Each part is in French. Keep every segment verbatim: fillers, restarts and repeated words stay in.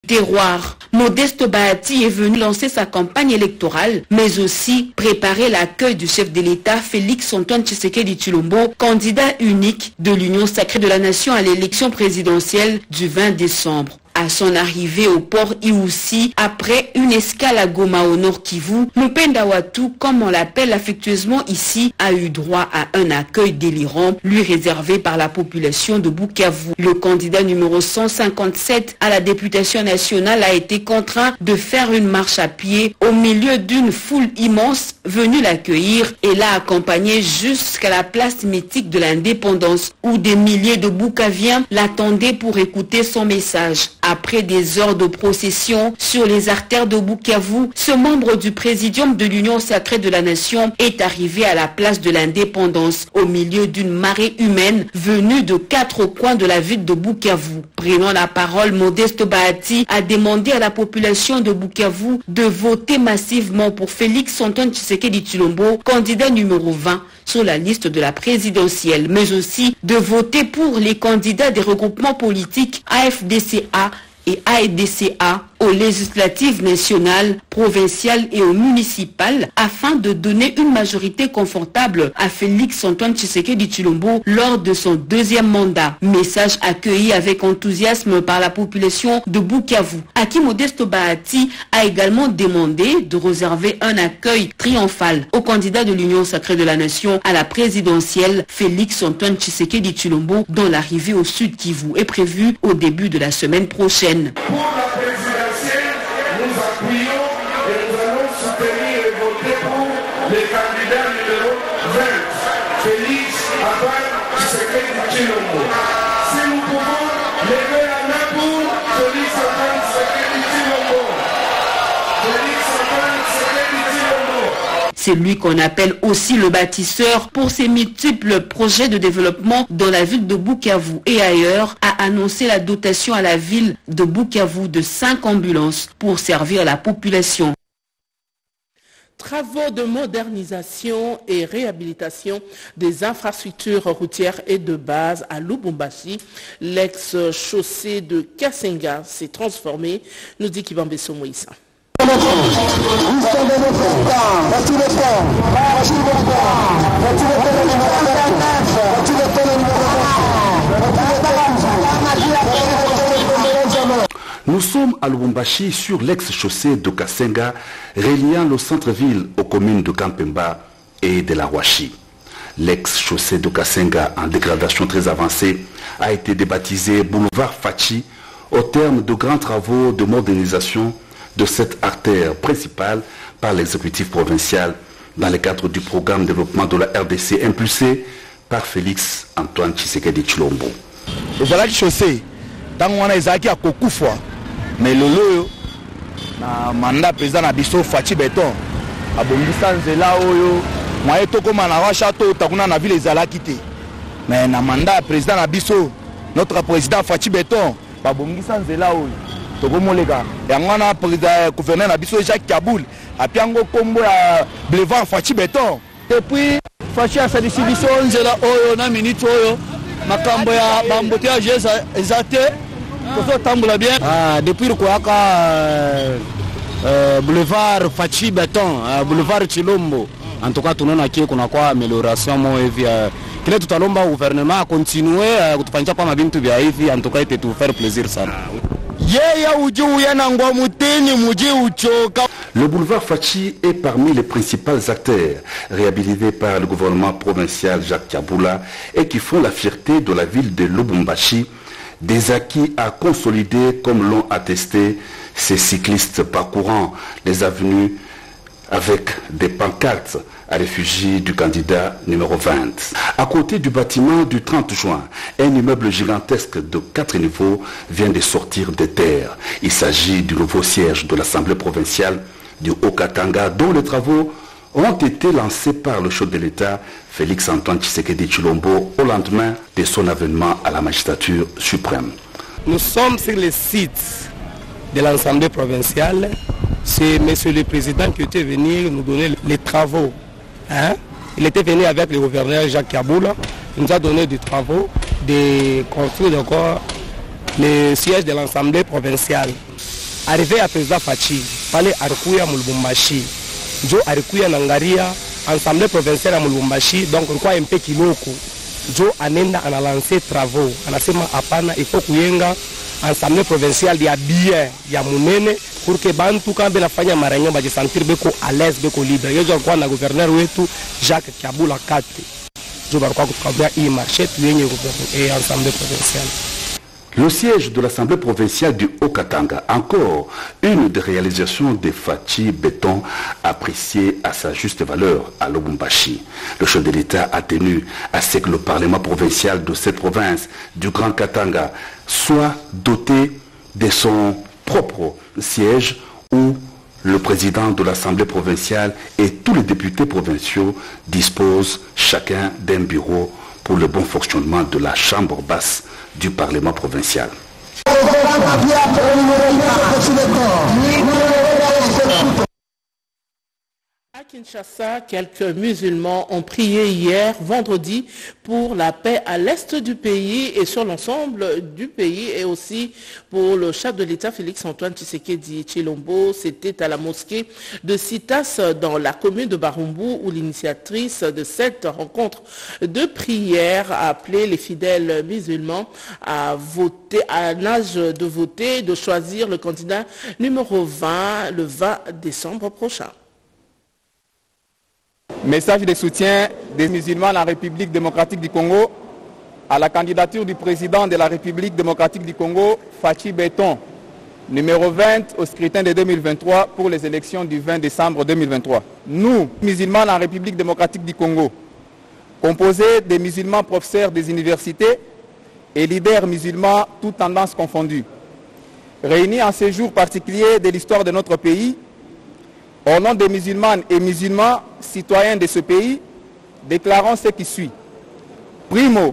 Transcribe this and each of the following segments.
terroir. Modeste Bahati est venu lancer sa campagne électorale, mais aussi préparer l'accueil du chef de l'État Félix Antoine Tshisekedi Tshilombo, candidat unique de l'Union sacrée de la nation à l'élection présidentielle du vingt décembre. À son arrivée au port Iwusi, après une escale à Goma au nord Kivu, Mupenda Watu, comme on l'appelle affectueusement ici, a eu droit à un accueil délirant, lui réservé par la population de Bukavu. Le candidat numéro cent cinquante-sept à la députation nationale a été contraint de faire une marche à pied au milieu d'une foule immense venue l'accueillir et l'a accompagné jusqu'à la place mythique de l'indépendance où des milliers de Bukaviens l'attendaient pour écouter son message. Après des heures de procession sur les artères de Bukavu, ce membre du présidium de l'Union sacrée de la nation est arrivé à la place de l'indépendance au milieu d'une marée humaine venue de quatre coins de la ville de Bukavu. Prenant la parole, Modeste Bahati a demandé à la population de Bukavu de voter massivement pour Félix Antoine Tshisekedi Tshilombo, candidat numéro vingt sur la liste de la présidentielle, mais aussi de voter pour les candidats des regroupements politiques A F D C A et A E D C A aux législatives nationales, provinciales et aux municipales afin de donner une majorité confortable à Félix Antoine Tshisekedi Tshilombo lors de son deuxième mandat. Message accueilli avec enthousiasme par la population de Bukavu, à qui Modeste Bahati a également demandé de réserver un accueil triomphal au candidat de l'Union sacrée de la nation à la présidentielle Félix Antoine Tshisekedi Tshilombo, dont l'arrivée au Sud Kivu est prévue au début de la semaine prochaine. Le candidat numéro vingt, Félix Antoine Tshisekedi Tshilombo. Si nous pouvons lever la main pour Félix Antoine Tshisekedi Tshilombo. Félix Antoine Tshisekedi Tshilombo. C'est lui qu'on appelle aussi le bâtisseur pour ses multiples projets de développement dans la ville de Bukavu et ailleurs, a annoncé la dotation à la ville de Bukavu de cinq ambulances pour servir la population. Travaux de modernisation et réhabilitation des infrastructures routières et de base à Lubumbashi. L'ex-chaussée de Kasenga s'est transformée, nous dit Kibambeso Moïsa. Nous sommes à Lubumbashi sur l'ex-chaussée de Kasenga, reliant le centre-ville aux communes de Kampemba et de la Rouachi. L'ex-chaussée de Kasenga, en dégradation très avancée, a été débaptisée boulevard Fachi au terme de grands travaux de modernisation de cette artère principale par l'exécutif provincial dans le cadre du programme de développement de la R D C impulsé par Félix Antoine Tshisekedi Tshilombo. Voilà le chaussée. Tant qu'on a Isaac à Kokoufwa, mais le lot, na mandat président na biso Fachi Beton, à Bongisan Zela Oyo, moi et tout comme on a château, t'as qu'on a vu les alakité. Mais na mandat président na biso, notre président Fachi Beton, à Bongisan Zela Oyo, tout comme les gars. Et on a président gouverneur na biso Jacques Kaboul, à Piango Combo à Blevan Fachi Beton. Depuis Fachi à sa distribution Zela Oyo, na minute Oyo, makambo ya bamboteage ezate. Ah, depuis le Kouaka, euh, euh, boulevard Fachi Beton, euh, boulevard Tshilombo, en tout cas, tout le monde a qui qu'on a quoi amélioration, moi, et puis, qu'il est tout à l'heure, le gouvernement a continué, tout le pas ma bien tout bien, en tout cas, il tout faire plaisir, ça. Le boulevard Fachi est parmi les principaux acteurs réhabilités par le gouvernement provincial Jacques Kaboula et qui font la fierté de la ville de Lubumbashi. Des acquis à consolider comme l'ont attesté ces cyclistes parcourant les avenues avec des pancartes à réfugiés du candidat numéro vingt. À côté du bâtiment du trente juin, un immeuble gigantesque de quatre niveaux vient de sortir de terre. Il s'agit du nouveau siège de l'Assemblée provinciale du Haut-Katanga dont les travaux ont été lancés par le chef de l'État Félix Antoine Tshisekedi Tshilombo au lendemain de son avènement à la magistrature suprême. Nous sommes sur le site de l'Assemblée provinciale. C'est monsieur le président qui était venu nous donner les travaux. Hein? Il était venu avec le gouverneur Jacques Kaboula. Il nous a donné des travaux de construire encore le siège de l'Assemblée provinciale. arrivé à président Fachi pale alikuya mulubumbashi njo alikuya nangaria assemblée provinciale ya mulubumbashi donc kwa M P Kiloko njo anenda analancer travaux anasema hapana ifo kuyenga assemblée provinciale ya bien ya munene pour que bantu kambe nafanya maranyo bajisentir beko à l'aise beko libre yezo alikuwa na gouverneur wetu Jacques Kiabula Kate njo barikuwa kutukabia hii marché tuyenye gouverneur assemblée provinciale. Le siège de l'Assemblée provinciale du Haut-Katanga, encore une des réalisations de Fachi Béton appréciée à sa juste valeur à Lubumbashi. Le chef de l'État a tenu à ce que le Parlement provincial de cette province du Grand Katanga soit doté de son propre siège où le président de l'Assemblée provinciale et tous les députés provinciaux disposent chacun d'un bureau pour le bon fonctionnement de la chambre basse du Parlement provincial. À Kinshasa, quelques musulmans ont prié hier, vendredi, pour la paix à l'est du pays et sur l'ensemble du pays, et aussi pour le chef de l'État Félix-Antoine Tshisekedi Tshilombo. C'était à la mosquée de Citas dans la commune de Barumbu où l'initiatrice de cette rencontre de prière a appelé les fidèles musulmans à voter, à l'âge de voter, de choisir le candidat numéro vingt le vingt décembre prochain. Message de soutien des musulmans à la République démocratique du Congo à la candidature du président de la République démocratique du Congo, Fachi Béton, numéro vingt au scrutin de deux mille vingt-trois pour les élections du vingt décembre deux mille vingt-trois. Nous, musulmans à la République démocratique du Congo, composés des musulmans professeurs des universités et leaders musulmans, toutes tendances confondues, réunis en ce jour particulier de l'histoire de notre pays, au nom des musulmanes et musulmans, citoyens de ce pays, déclarons ce qui suit. Primo,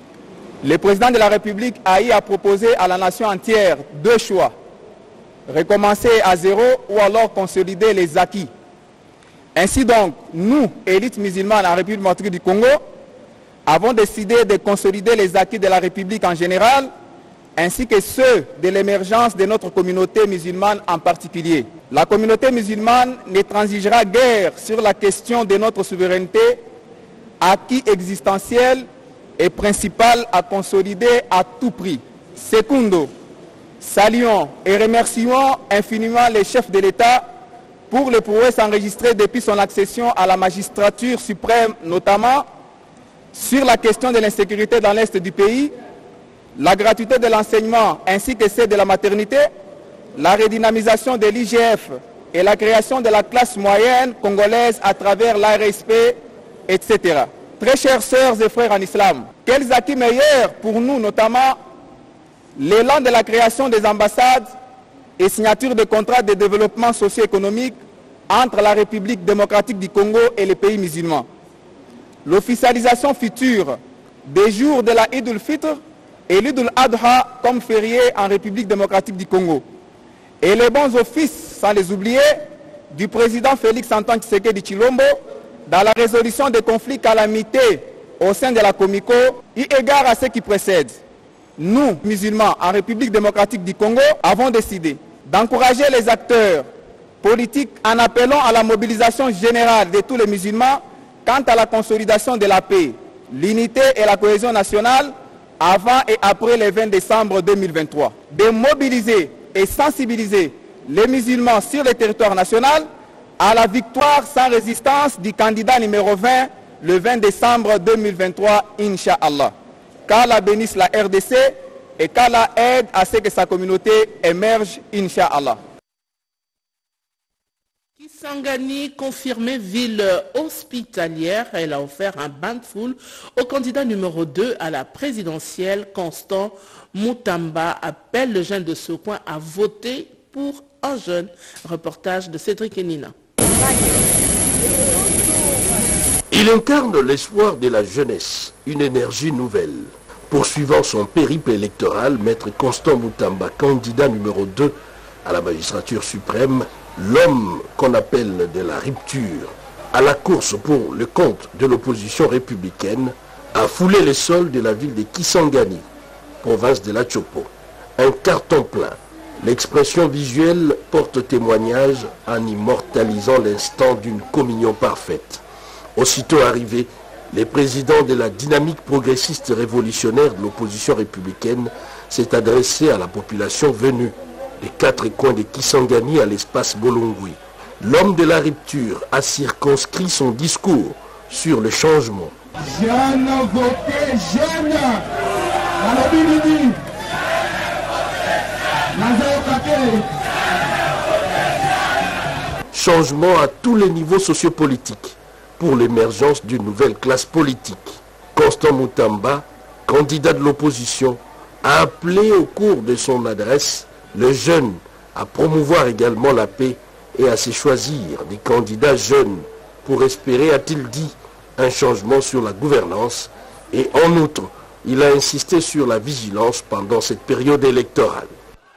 le président de la République a eu à proposer à la nation entière deux choix. Recommencer à zéro ou alors consolider les acquis. Ainsi donc, nous, élites musulmanes à la République démocratique du Congo, avons décidé de consolider les acquis de la République en général, ainsi que ceux de l'émergence de notre communauté musulmane en particulier. La communauté musulmane ne transigera guère sur la question de notre souveraineté, acquis existentiel et principal à consolider à tout prix. Secundo, saluons et remercions infiniment les chefs de l'État pour les prouesses enregistrées depuis son accession à la magistrature suprême, notamment sur la question de l'insécurité dans l'est du pays, la gratuité de l'enseignement ainsi que celle de la maternité, la redynamisation de l'I G F et la création de la classe moyenne congolaise à travers l'A R S P, et cetera. Très chères sœurs et frères en islam, quels acquis meilleurs pour nous, notamment l'élan de la création des ambassades et signature de contrats de développement socio-économique entre la République démocratique du Congo et les pays musulmans. L'officialisation future des jours de la Eid al-Fitr et l'Eid al-Adha comme férié en République démocratique du Congo. Et les bons offices, sans les oublier, du président Félix-Antoine Tshisekedi Tshilombo dans la résolution des conflits calamités au sein de la Comico, eu égard à ce qui précède. Nous, musulmans, en République démocratique du Congo, avons décidé d'encourager les acteurs politiques en appelant à la mobilisation générale de tous les musulmans quant à la consolidation de la paix, l'unité et la cohésion nationale avant et après le vingt décembre deux mille vingt-trois. De mobiliser et sensibiliser les musulmans sur le territoire national à la victoire sans résistance du candidat numéro vingt le vingt décembre deux mille vingt-trois, Inch'Allah. Qu'Allah bénisse la R D C et qu'Allah aide à ce que sa communauté émerge, Inch'Allah. Kisangani, confirmée ville hospitalière, elle a offert un bain de foule au candidat numéro deux à la présidentielle, Constant Moutamba, appelle le jeune de ce coin à voter pour un jeune. Reportage de Cédric Enina. Il incarne l'espoir de la jeunesse, une énergie nouvelle. Poursuivant son périple électoral, Maître Constant Moutamba, candidat numéro deux à la magistrature suprême, l'homme qu'on appelle de la rupture, à la course pour le compte de l'opposition républicaine, a foulé les sols de la ville de Kisangani, province de la Chopo. Un carton plein L'expression visuelle porte témoignage en immortalisant l'instant d'une communion parfaite. Aussitôt arrivés, les présidents de la dynamique progressiste révolutionnaire de l'opposition républicaine s'est adressé à la population venue des quatre coins de Kisangani à l'espace Bolongui. L'homme de la rupture a circonscrit son discours sur le changement. Jeune, votez jeune. Changement à tous les niveaux sociopolitiques pour l'émergence d'une nouvelle classe politique. Constant Moutamba, candidat de l'opposition, a appelé au cours de son adresse les jeunes à promouvoir également la paix et à se choisir des candidats jeunes pour espérer, a-t-il dit, un changement sur la gouvernance. Et en outre, il a insisté sur la vigilance pendant cette période électorale.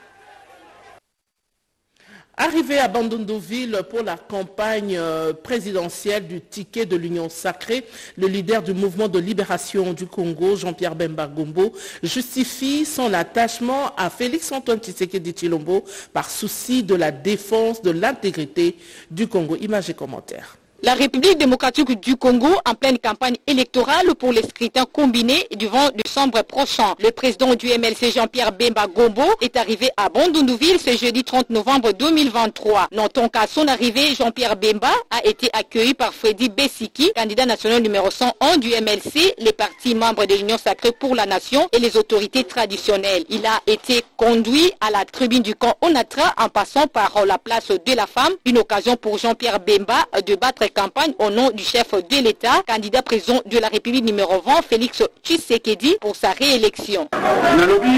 Arrivé à Bandundu-Ville pour la campagne présidentielle du ticket de l'Union sacrée, le leader du mouvement de libération du Congo, Jean-Pierre Bemba Gombo, justifie son attachement à Félix-Antoine Tshisekedi Tshilombo par souci de la défense de l'intégrité du Congo. Images et commentaires. La République démocratique du Congo en pleine campagne électorale pour les scrutins combinés du vingt décembre prochain. Le président du M L C Jean-Pierre Bemba Gombo est arrivé à Bandundu-Ville ce jeudi trente novembre deux mille vingt-trois. Notons qu'à son arrivée, Jean-Pierre Bemba a été accueilli par Freddy Bessiki, candidat national numéro cent un du M L C, les partis membres de l'Union sacrée pour la nation et les autorités traditionnelles. Il a été conduit à la tribune du camp Onatra en passant par la place de la femme, une occasion pour Jean-Pierre Bemba de battre campagne au nom du chef de l'État, candidat président de la République numéro vingt, Félix Tshisekedi, pour sa réélection. Nalobi,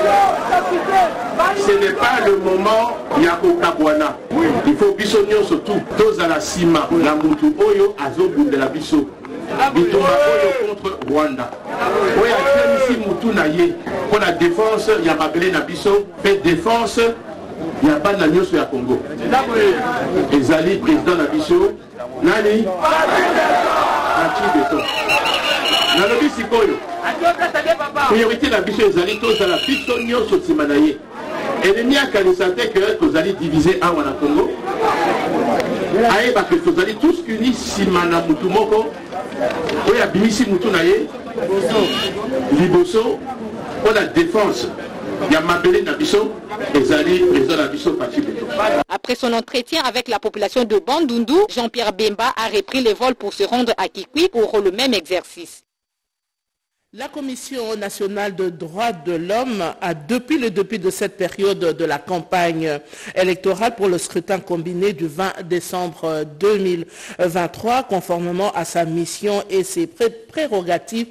ce n'est pas le moment Yako Kabwana. Il faut bisogner surtout tous à la Sima, la Moutou Oyo, Azobu de la Bisso. Bituma Oyo contre Rwanda. Oya Kemisi Moutou Naye, pour la défense, Yamabele Nabiso, fait défense. Il n'y a pas de l'agneau sur la Congo. Ezali, président de la Bisso, Nani, Anti Béton. Nalobi Sikoyo. Priorité de la Bisso, Ezali, tous à la Bisso, Nyo, Sotimanaye. Ennemi à Kalisate que vous allez diviser un ou la Congo. Aïe, parce que vous allez tous unis, Simana Moutumoko, Oya Bimisi Moutunaye, Liboso, pour la défense. Après son entretien avec la population de Bandundu, Jean-Pierre Bemba a repris les vols pour se rendre à Kikwi pour le même exercice. La Commission nationale de droits de l'homme a, depuis le début de cette période de la campagne électorale pour le scrutin combiné du vingt décembre deux mille vingt-trois, conformément à sa mission et ses prérogatives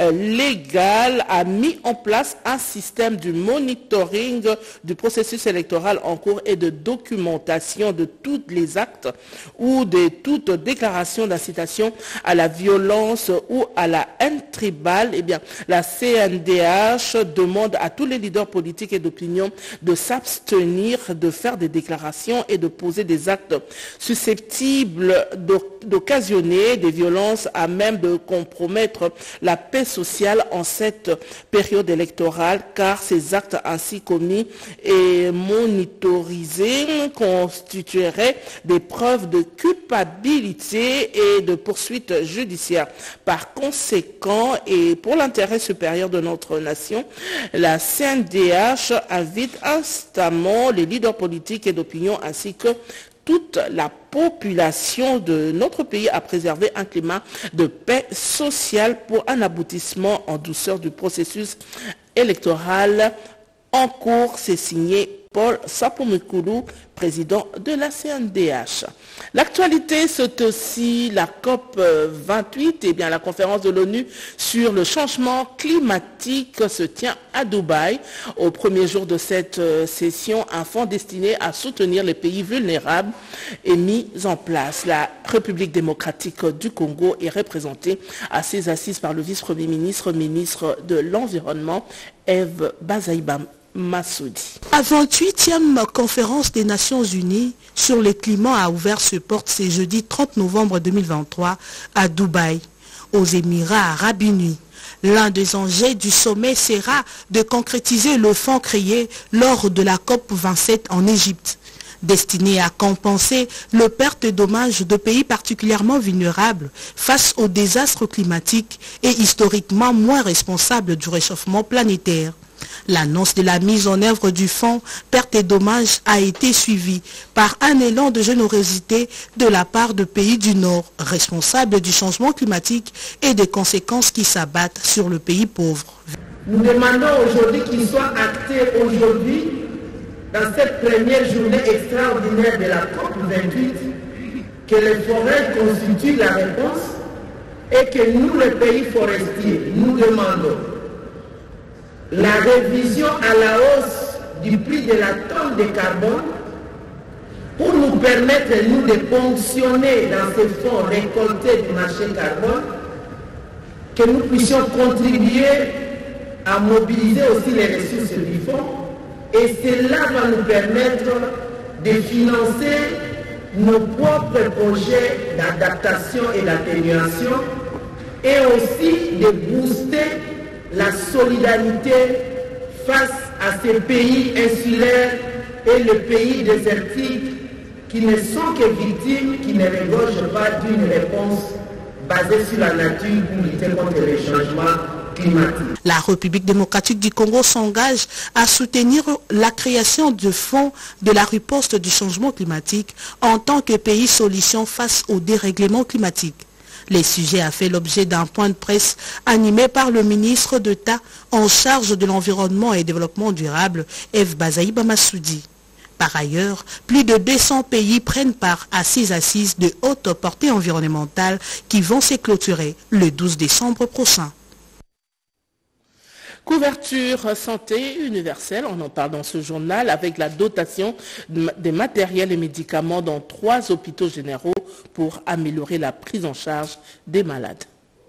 légales, a mis en place un système de monitoring du processus électoral en cours et de documentation de tous les actes ou de toute déclaration d'incitation à la violence ou à la haine tribale. Eh bien, la C N D H demande à tous les leaders politiques et d'opinion de s'abstenir de faire des déclarations et de poser des actes susceptibles d'occasionner des violences à même de compromettre la paix sociale en cette période électorale, car ces actes ainsi commis et monitorisés constitueraient des preuves de culpabilité et de poursuites judiciaires. Par conséquent, et pour l'intérêt supérieur de notre nation, la C N D H invite instamment les leaders politiques et d'opinion ainsi que toute la population de notre pays à préserver un climat de paix sociale pour un aboutissement en douceur du processus électoral en cours. C'est signé Paul Sapomekulu, président de la C N D H. L'actualité, c'est aussi la COP vingt-huit, et bien la conférence de l'ONU sur le changement climatique se tient à Dubaï. Au premier jour de cette session, un fonds destiné à soutenir les pays vulnérables est mis en place. La République démocratique du Congo est représentée à ses assises par le vice-premier ministre, ministre de l'Environnement, Eve Bazaïba Massoudi. La vingt-huitième conférence des Nations Unies sur le climat a ouvert ses portes ce jeudi trente novembre deux mille vingt-trois à Dubaï, aux Émirats Arabes Unis. L'un des enjeux du sommet sera de concrétiser le fonds créé lors de la COP vingt-sept en Égypte, destiné à compenser le pertes et dommages de pays particulièrement vulnérables face aux désastres climatiques et historiquement moins responsables du réchauffement planétaire. L'annonce de la mise en œuvre du fonds pertes et dommages a été suivie par un élan de générosité de la part de pays du Nord, responsables du changement climatique et des conséquences qui s'abattent sur le pays pauvre. Nous demandons aujourd'hui qu'il soit acté aujourd'hui, dans cette première journée extraordinaire de la COP vingt-huit, que les forêts constituent la réponse et que nous, les pays forestiers, nous demandons la révision à la hausse du prix de la tonne de carbone pour nous permettre, nous, de ponctionner dans ces fonds récoltés du marché carbone, que nous puissions contribuer à mobiliser aussi les ressources du fonds, et cela va nous permettre de financer nos propres projets d'adaptation et d'atténuation, et aussi de booster la solidarité face à ces pays insulaires et les pays désertiques qui ne sont que victimes, qui ne regorgent pas d'une réponse basée sur la nature pour lutter contre les changements climatiques. La République démocratique du Congo s'engage à soutenir la création de fonds de la riposte du changement climatique en tant que pays solution face au dérèglement climatique. Le sujet a fait l'objet d'un point de presse animé par le ministre d'État en charge de l'environnement et développement durable, Eve Bazaïba Massoudi. Par ailleurs, plus de deux cents pays prennent part à ces assises de haute portée environnementale qui vont se clôturer le douze décembre prochain. Couverture santé universelle, on en parle dans ce journal avec la dotation des matériels et médicaments dans trois hôpitaux généraux pour améliorer la prise en charge des malades.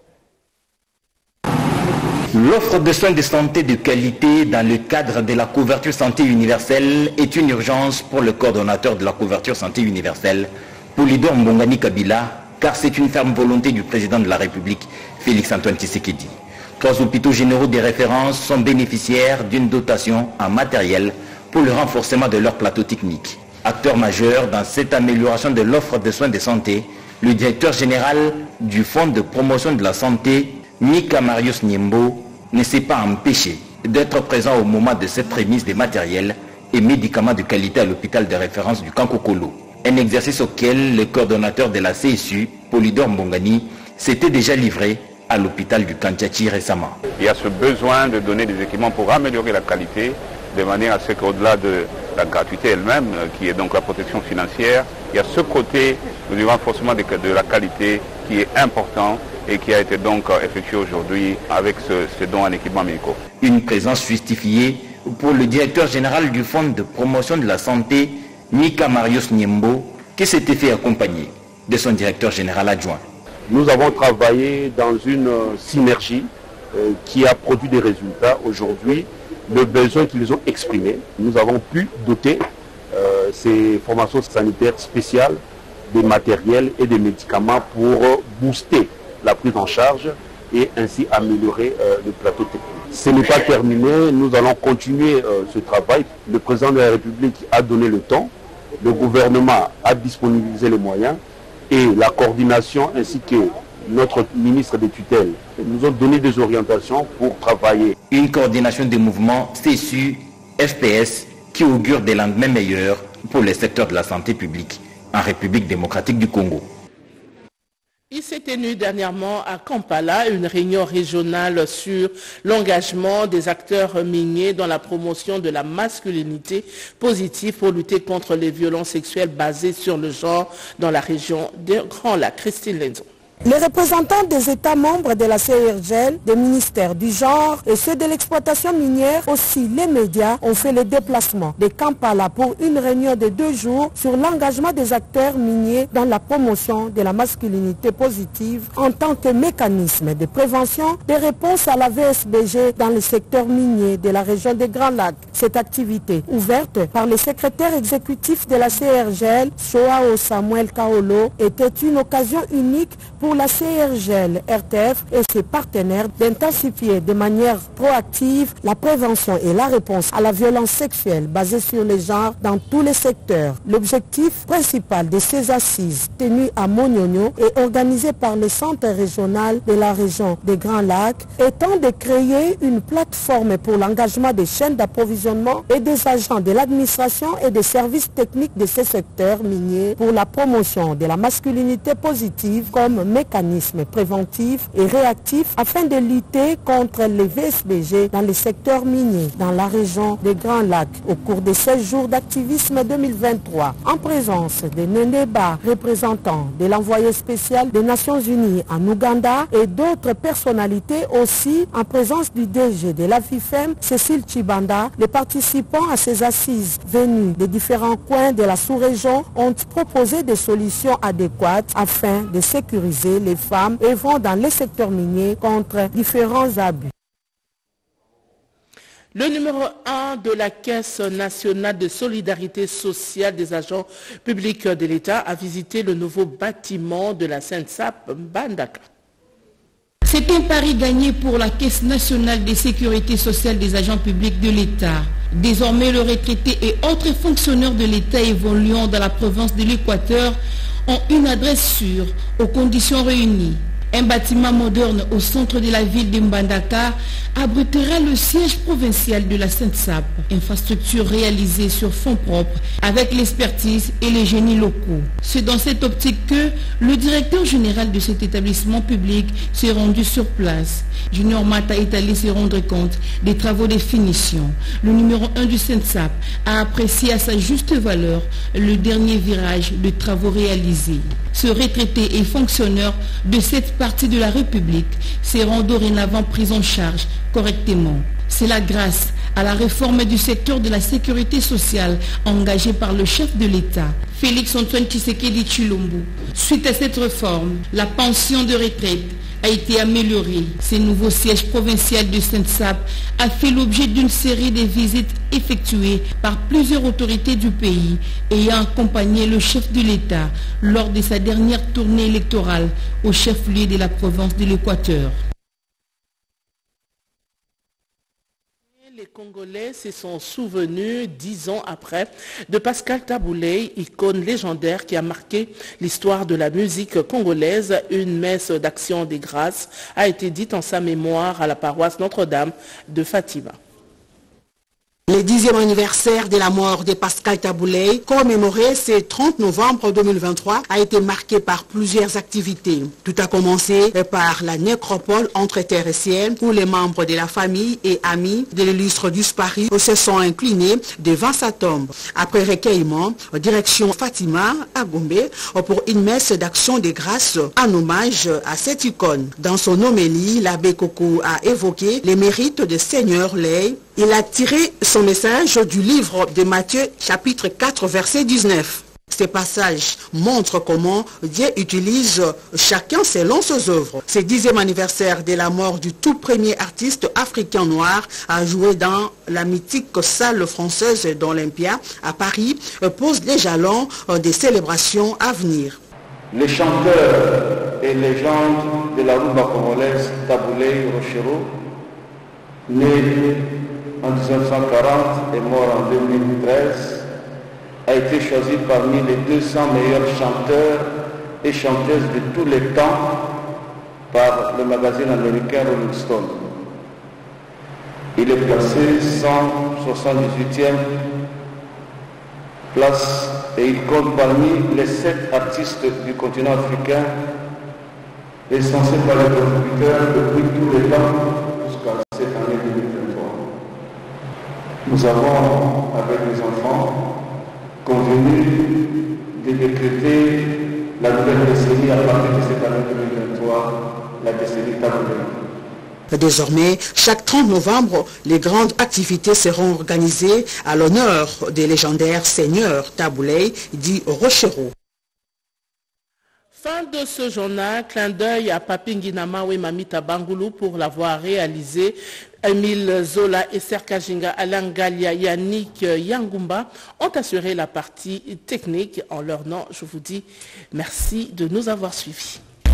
L'offre de soins de santé de qualité dans le cadre de la couverture santé universelle est une urgence pour le coordonnateur de la couverture santé universelle, Polydor Mbongani Kabila, car c'est une ferme volonté du président de la République, Félix Antoine Tshisekedi. Trois hôpitaux généraux de référence sont bénéficiaires d'une dotation en matériel pour le renforcement de leur plateau technique. Acteur majeur dans cette amélioration de l'offre de soins de santé, le directeur général du Fonds de promotion de la santé, Mika Marius Niembo, ne s'est pas empêché d'être présent au moment de cette remise des matériels et médicaments de qualité à l'hôpital de référence du Kankokolo. Un exercice auquel le coordonnateur de la C S U, Polydor Mbongani, s'était déjà livré à l'hôpital du Kantiachi récemment. Il y a ce besoin de donner des équipements pour améliorer la qualité, de manière à ce qu'au-delà de la gratuité elle-même, qui est donc la protection financière, il y a ce côté du renforcement de, de la qualité qui est important et qui a été donc effectué aujourd'hui avec ce, ce don en équipements médicaux. Une présence justifiée pour le directeur général du Fonds de promotion de la santé, Mika Marius Niembo, qui s'était fait accompagner de son directeur général adjoint. Nous avons travaillé dans une synergie euh, qui a produit des résultats. Aujourd'hui, le besoin qu'ils ont exprimé, nous avons pu doter euh, ces formations sanitaires spéciales des matériels et des médicaments pour euh, booster la prise en charge et ainsi améliorer euh, le plateau technique. Ce n'est pas terminé, nous allons continuer euh, ce travail. Le président de la République a donné le temps, le gouvernement a disponibilisé les moyens, et la coordination ainsi que notre ministre des tutelles nous ont donné des orientations pour travailler. Une coordination des mouvements C S U, F P S qui augure des lendemains meilleurs pour le secteur de la santé publique en République démocratique du Congo. Il s'est tenu dernièrement à Kampala une réunion régionale sur l'engagement des acteurs miniers dans la promotion de la masculinité positive pour lutter contre les violences sexuelles basées sur le genre dans la région de Grand Lac. Christine Lenzo. Les représentants des États membres de la C I R G L, des ministères du genre et ceux de l'exploitation minière, aussi les médias, ont fait le déplacement de Kampala pour une réunion de deux jours sur l'engagement des acteurs miniers dans la promotion de la masculinité positive en tant que mécanisme de prévention des réponses à la V S B G dans le secteur minier de la région des Grands Lacs. Cette activité, ouverte par le secrétaire exécutif de la C I R G L, Soao Samuel Kaolo, était une occasion unique pour pour la C I R G L, R T F et ses partenaires d'intensifier de manière proactive la prévention et la réponse à la violence sexuelle basée sur les genres dans tous les secteurs. L'objectif principal de ces assises tenues à Mognogno et organisées par le centre régional de la région des Grands Lacs étant de créer une plateforme pour l'engagement des chaînes d'approvisionnement et des agents de l'administration et des services techniques de ces secteurs miniers pour la promotion de la masculinité positive comme mécanisme préventif et réactif afin de lutter contre les V S B G dans les secteurs miniers dans la région des Grands Lacs au cours des seize jours d'activisme deux mille vingt-trois en présence de Nendeba, représentant de l'envoyé spécial des Nations Unies en Ouganda et d'autres personnalités aussi en présence du D G de la FIFEM, Cécile Chibanda. Les participants à ces assises venus des différents coins de la sous-région ont proposé des solutions adéquates afin de sécuriser les femmes œuvrant dans les secteurs miniers contre différents abus. Le numéro un de la Caisse nationale de solidarité sociale des agents publics de l'État a visité le nouveau bâtiment de la SENSAP Mbandaka. C'est un pari gagné pour la Caisse nationale de sécurité sociale des agents publics de l'État. Désormais, les retraités et autres fonctionnaires de l'État évoluant dans la province de l'Équateur ont une adresse sûre aux conditions réunies. Un bâtiment moderne au centre de la ville de Mbandaka abritera le siège provincial de la SENSAP, infrastructure réalisée sur fonds propres avec l'expertise et les génies locaux. C'est dans cette optique que le directeur général de cet établissement public s'est rendu sur place. Junior Mata est allé se rendre compte des travaux de finition. Le numéro un du SENSAP a apprécié à sa juste valeur le dernier virage de travaux réalisés. Ce retraité et fonctionnaire de cette partie de la République seront dorénavant pris en charge correctement. C'est la grâce à la réforme du secteur de la sécurité sociale engagée par le chef de l'État, Félix Antoine Tshisekedi Tshilombo. Suite à cette réforme, la pension de retraite a été améliorée. Ce nouveau siège provincial de SENSAP a fait l'objet d'une série de visites effectuées par plusieurs autorités du pays ayant accompagné le chef de l'État lors de sa dernière tournée électorale au chef-lieu de la province de l'Équateur. Les Congolais se sont souvenus, dix ans après, de Pascal Tabouley, icône légendaire qui a marqué l'histoire de la musique congolaise. Une messe d'action des grâces a été dite en sa mémoire à la paroisse Notre-Dame de Fatima. Le dixième anniversaire de la mort de Pascal Tabouley, commémoré ce trente novembre deux mille vingt-trois, a été marqué par plusieurs activités. Tout a commencé par la nécropole entre terre et ciel, où les membres de la famille et amis de l'illustre disparu se sont inclinés devant sa tombe. Après recueillement, direction Fatima à Gombe pour une messe d'action de grâce en hommage à cette icône. Dans son homélie, l'abbé Koko a évoqué les mérites de Seigneur Ley. Il a tiré son message du livre de Matthieu, chapitre quatre, verset dix-neuf. Ces passages montrent comment Dieu utilise chacun selon ses œuvres. Ce dixième anniversaire de la mort du tout premier artiste africain noir a joué dans la mythique salle française d'Olympia à Paris pose les jalons des célébrations à venir. Les chanteurs et légendes de la rumba congolaise Tabouley Rochero, né en mille neuf cent quarante et mort en deux mille treize, a été choisi parmi les deux cents meilleurs chanteurs et chanteuses de tous les temps par le magazine américain Rolling Stone. Il est placé cent soixante-dix-huitième place et il compte parmi les sept artistes du continent africain recensés par les producteurs depuis tous les temps jusqu'à cette année deux mille vingt-trois. Nous avons, avec les enfants, convenu de décréter la nouvelle décennie à partir de cette année deux mille vingt-trois, la décennie Tabouley. Désormais, chaque trente novembre, les grandes activités seront organisées à l'honneur des légendaires seigneurs Tabouley, dit Rochero. Fin de ce journal, clin d'œil à Papi Nginama et Mamita Bangoulou pour l'avoir réalisé. Émile Zola et Serkajinga, Alain Galia, Yannick Yangumba ont assuré la partie technique. En leur nom, je vous dis merci de nous avoir suivis.